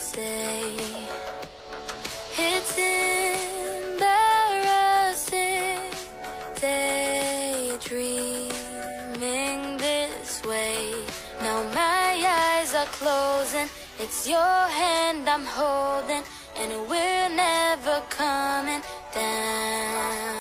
say. It's embarrassing daydreaming this way. Now my eyes are closing, it's your hand I'm holding, and we're never coming down.